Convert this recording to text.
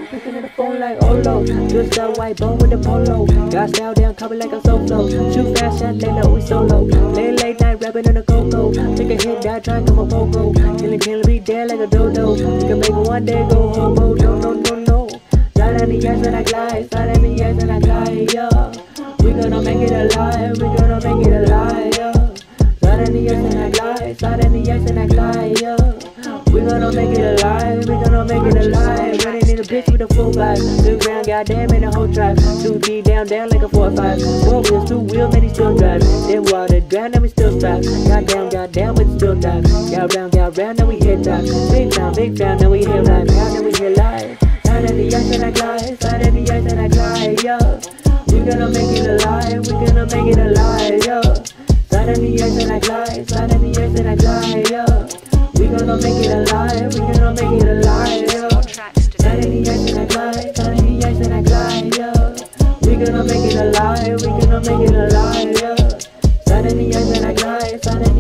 picking at the phone like Olo. Just a white bone with the polo. Got style down, copy like a solo. Shoot fast, shot, lay low, we solo. Late night rapping in the coco. Take a hit, die, try, come a pogo. Killing, be dead like a dodo. You can make it one day, go homo. No. Slide on the ice and I glide, slide on the ice and I glide, yeah. We gonna make it alive, we gonna make it alive, yeah. Slide on the ice and I glide, slide on the ice and I glide, yeah. We gonna make it alive, we gonna make it alive. Running in a bitch with a full vibe. Two ground, goddamn, in the whole tribe. 2D down like a 4-5. 4 wheels, 2 wheels, man, he still drive. Then water drown, and we still strive. Goddamn, we still dive. Got round, then we hit dive. Big town, then we hit live. Now then we hit live. Slide on the ice and I glide, slide on the ice and I glide, yeah. We gonna make it alive, we gonna make it alive, yeah. Slide on the ice and I glide, slide on the ice and I glide, yeah. We gonna make it alive, we gonna make it alive, yeah. Slide on the ice and I glide, slide on the ice and I glide, yeah. We gonna make it alive, we gonna make it alive, yeah. Slide on the ice and I glide, slide on the